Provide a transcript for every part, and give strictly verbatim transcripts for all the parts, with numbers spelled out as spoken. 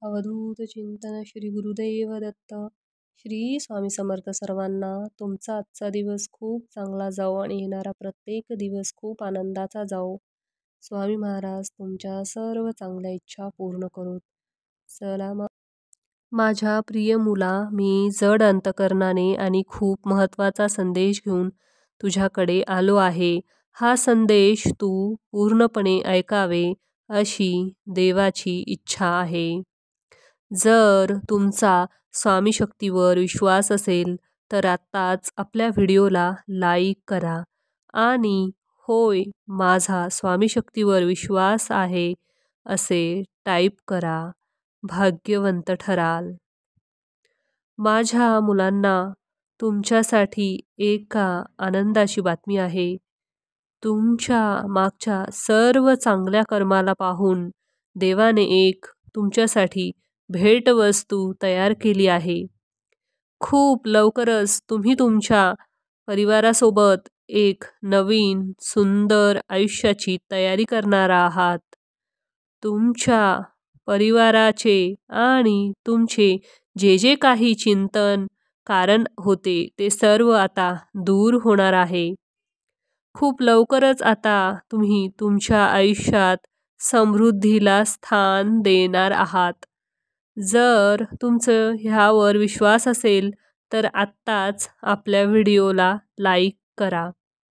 अवधूत चिंतन श्री गुरुदेव दत्त. श्री स्वामी समर्थ सर्वांना. तुमचा आजचा दिवस खूप चांगला जाओ आणि येणारा प्रत्येक दिवस खूप आनंदाचा जाओ. स्वामी महाराज तुमच्या सर्व चांगल्या इच्छा पूर्ण करोत. सलाम. माझ्या प्रिय मुला, मी जड अंतकरणाने आणि खूप महत्त्वाचा संदेश घेऊन तुझ्याकडे आलो आहे. हा संदेश तू पूर्णपणे ऐकावे अशी देवाची इच्छा आहे. जर तुमचा स्वामी शक्तीवर विश्वास असेल तर आत्ताच आपल्या व्हिडिओला लाईक करा आणि होय माझा स्वामी शक्तीवर विश्वास आहे असे टाईप करा. भाग्यवंत ठराल. माझ्या मुलांना, तुमच्यासाठी एका आनंदाची बातमी आहे. तुमच्या मागच्या सर्व चांगल्या कर्माला पाहून देवाने एक तुमच्यासाठी भेटवस्तू तयार केली आहे. खूप लवकरच तुम्ही तुमच्या परिवारासोबत एक नवीन सुंदर आयुष्याची तयारी करणार आहात. तुमच्या परिवाराचे आणि तुमचे जे जे काही चिंतन कारण होते ते सर्व आता दूर होणार आहे. खूप लवकरच आता तुम्ही तुमच्या आयुष्यात समृद्धीला स्थान देणार आहात. जर तुमचं ह्यावर विश्वास असेल तर आत्ताच आपल्या व्हिडिओला लाईक करा.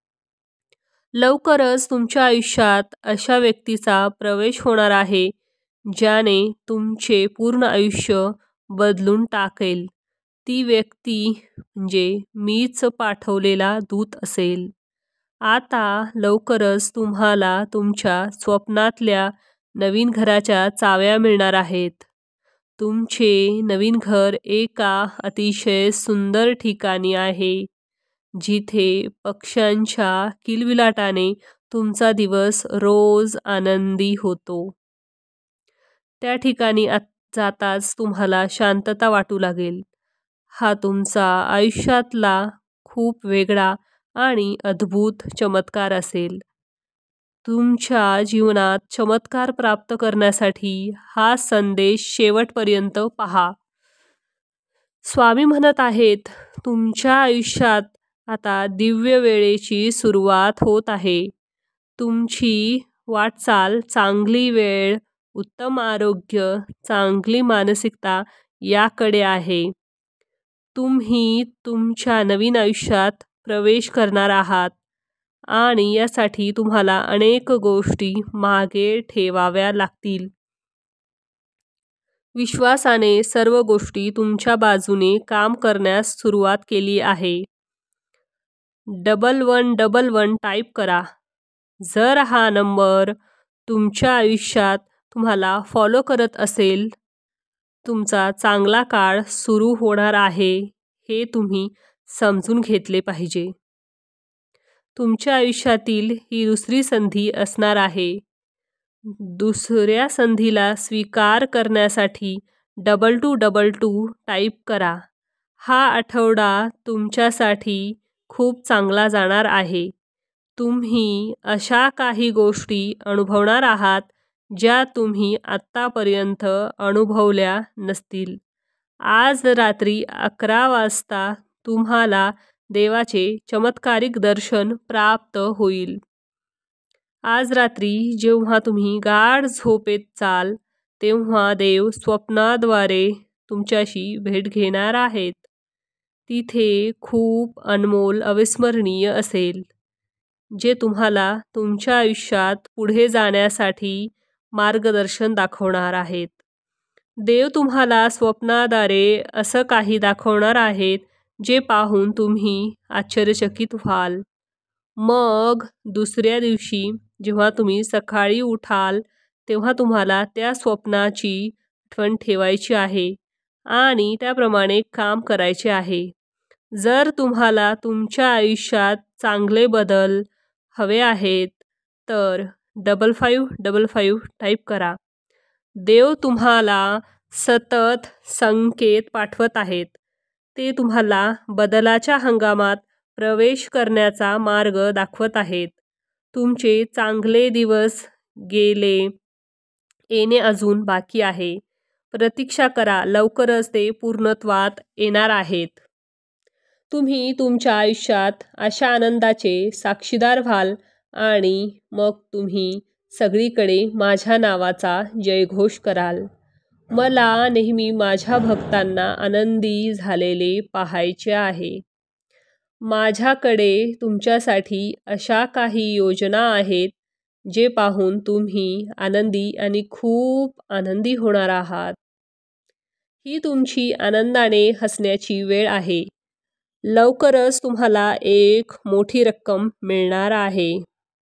लवकरच तुमच्या आयुष्यात अशा व्यक्तीचा प्रवेश होणार आहे ज्याने तुमचे पूर्ण आयुष्य बदलून टाकेल. ती व्यक्ती म्हणजे मीच पाठवलेला दूत असेल. आता लवकरच तुम्हाला तुमच्या स्वप्नातल्या नवीन घराच्या चाव्या मिळणार आहेत. तुमचे नवीन घर एका अतिशय सुंदर ठिकाणी आहे जिथे पक्ष्यांच्या किलबिलाटाने तुमचा दिवस रोज आनंदी होतो. त्या ठिकाणी जाताच तुम्हाला शांतता वाटू लागेल. हा तुमचा आयुष्यातला खूप वेगळा आणि अद्भुत चमत्कार असेल. तुमच्या जीवनात चमत्कार प्राप्त करण्यासाठी हा संदेश शेवटपर्यंत पहा. स्वामी म्हणत आहेत, तुमच्या आयुष्यात आता दिव्य वेळेची सुरुवात होत आहे. तुमची वाटचाल चांगली वेळ, उत्तम आरोग्य, चांगली मानसिकता याकडे आहे. तुम्ही तुमच्या नवीन आयुष्यात प्रवेश करणार आहात आणि यासाठी तुम्हाला अनेक गोष्टी मागे ठेवाव्या लागतील. विश्वासाने सर्व गोष्टी तुमच्या बाजूने काम करण्यास सुरुवात केली आहे. Double one double one type करा. जर हा नंबर तुमच्या आयुष्यात तुम्हाला फॉलो करत असेल, तुमचा चांगला काळ सुरू होणार आहे हे तुम्ही समजून घेतले पाहिजे. तुमच्या आयुष्यातील ही दुसरी संधी असणार आहे. दुसऱ्या संधीला स्वीकार करण्यासाठी double two double two type करा. हा आठवडा तुमच्यासाठी खूप चांगला जाणार आहे. तुम्ही अशा काही गोष्टी अनुभवणार आहात ज्या तुम्ही आत्तापर्यंत अनुभवल्या नसतील. आज रात्री अकरा वाजता तुम्हाला देवाचे चमत्कारिक दर्शन प्राप्त होईल. आज रात्री जेव्हा तुम्ही गाढ झोपेत जाल तेव्हा देव स्वप्नाद्वारे तुमच्याशी भेट घेणार आहेत. तिथे खूप अनमोल अविस्मरणीय असेल जे तुम्हाला तुमच्या आयुष्यात पुढे जाण्यासाठी मार्गदर्शन दाखवणार आहेत. देव तुम्हाला स्वप्नाद्वारे असं काही दाखवणार आहेत जे पाहून तुम्ही आश्चर्यचकित व्हाल. मग दुसऱ्या दिवशी जेव्हा तुम्ही सकाळी उठाल तेव्हा तुम्हाला त्या स्वप्नाची आठवण ठेवायची आहे आणि त्याप्रमाणे काम करायचे आहे. जर तुम्हाला तुमच्या आयुष्यात चांगले बदल हवे आहेत तर double five double five type करा. देव तुम्हाला सतत संकेत पाठवत आहेत. ते तुम्हाला बदलाच्या हंगामात प्रवेश करण्याचा मार्ग दाखवत आहेत. तुमचे चांगले दिवस गेले, येणे अजून बाकी आहे. प्रतीक्षा करा, लवकरच ते पूर्णत्वात येणार आहेत. तुम्ही तुमच्या आयुष्यात अशा आनंदाचे साक्षीदार व्हाल आणि मग तुम्ही सगळीकडे माझ्या नावाचा जयघोष कराल. मला नेहमी माझ्या भक्तांना आनंदी झालेले पाहायचे आहे. माझ्याकडे तुमच्यासाठी अशा काही योजना आहेत जे पाहून तुम्ही आनंदी आणि खूप आनंदी होणार आहात. ही तुमची आनंदाने हसण्याची वेळ आहे. लवकरच तुम्हाला एक मोठी रक्कम मिळणार आहे.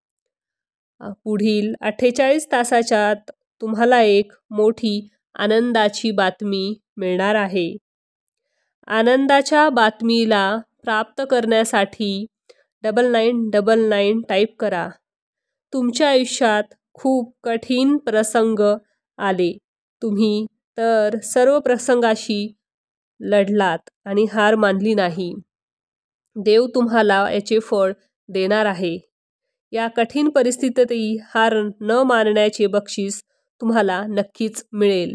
पुढील अठ्ठेचाळीस तासाच्यात तुम्हाला एक मोठी आनंदाची बातमी मिळणार आहे. आनंदाच्या बातमीला प्राप्त करण्यासाठी double nine double nine type करा. तुमच्या आयुष्यात खूप कठीण प्रसंग आले. तुम्ही तर सर्व प्रसंगाशी लढलात आणि हार मानली नाही. देव तुम्हाला याचे फळ देणार आहे. या कठीण परिस्थितीतही हार न मानण्याचे बक्षीस तुम्हाला नक्कीच मिळेल.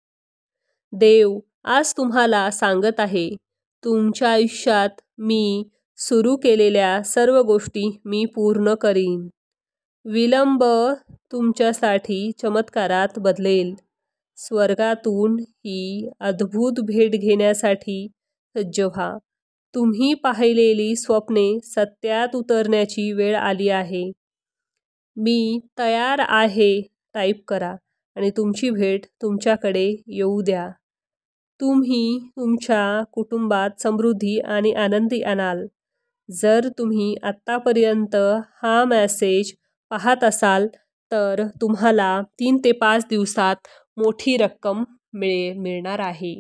देव आज तुम्हाला सांगत आहे, तुमच्या आयुष्यात मी सुरू केलेल्या सर्व गोष्टी मी पूर्ण करीन. विलंब तुमच्यासाठी चमत्कारात बदलेल. स्वर्गातून ही अद्भुत भेट घेण्यासाठी सज्ज व्हा. तुम्ही पाहिलेली स्वप्ने सत्यात उतरण्याची वेळ आली आहे. मी तयार आहे टाईप करा आणि तुमची भेट तुमच्याकडे येऊ द्या. तुम्ही तुमच्या कुटुंबात समृद्धी आणि आनंदी आणाल. जर तुम्ही आत्तापर्यंत हा मेसेज पाहत असाल तर तुम्हाला तीन ते पाच दिवसात मोठी रक्कम मिळे मिळणार आहे.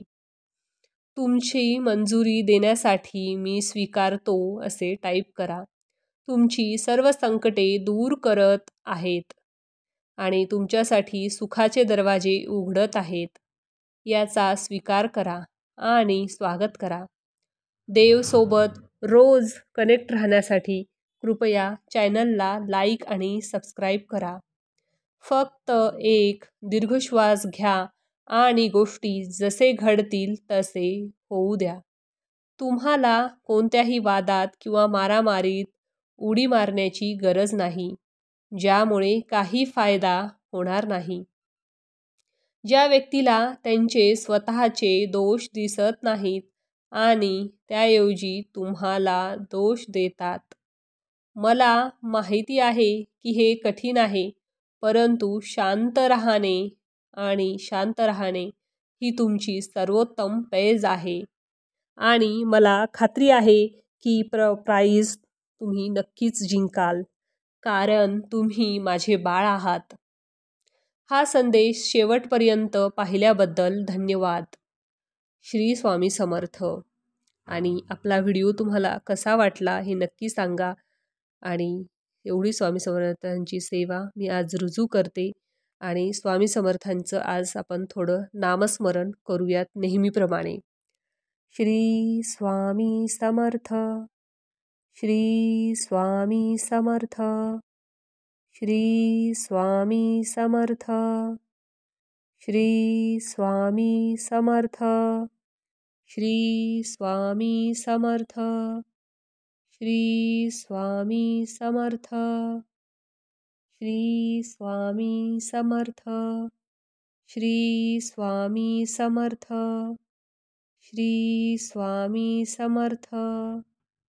तुमची मंजुरी देण्यासाठी मी स्वीकारतो असे टाईप करा. तुमची सर्व संकटे दूर करत आहेत आणि तुमच्यासाठी सुखाचे दरवाजे उघडत आहेत. याचा स्वीकार करा आणि स्वागत करा. देवसोबत रोज कनेक्ट राहण्यासाठी कृपया चॅनलला लाईक आणि सबस्क्राईब करा. फक्त एक दीर्घ श्वास घ्या आणि गोष्टी जसे घडतील तसे होऊ द्या. तुम्हाला कोणत्याही वादात किंवा मारामारीत उडी मारण्याची गरज नाही, ज्यामुळे काही फायदा होणार नाही. ज्या व्यक्तीला त्यांचे स्वतःचे दोष दिसत नाहीत आणि त्याऐवजी तुम्हाला दोष देतात. मला माहिती आहे की हे कठीण आहे, परंतु शांत राहणे आणि शांत राहणे ही तुमची सर्वोत्तम पैज आहे आणि मला खात्री आहे की प्र प्राईज तुम्ही नक्कीच जिंकाल, कारण तुम्ही माझे बाळ आहात. हा संदेश शेवटपर्यंत पाहिल्याबद्दल धन्यवाद. श्री स्वामी समर्थ. आणि आपला व्हिडिओ तुम्हाला कसा वाटला हे नक्की सांगा. आणि एवढी स्वामी समर्थांची सेवा मी आज रुजू करते आणि स्वामी समर्थांचं आज आपण थोडं नामस्मरण करूयात नेहमीप्रमाणे. श्री स्वामी समर्थ. श्री स्वामी समर्थ. श्री स्वामी समर्थ. श्री स्वामी समर्थ. श्री स्वामी समर्थ. श्री स्वामी समर्थ. श्री स्वामी समर्थ. श्री स्वामी समर्थ. श्री स्वामी समर्थ.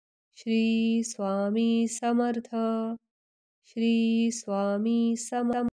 श्री स्वामी समर्थ. श्री स्वामी समर्थ.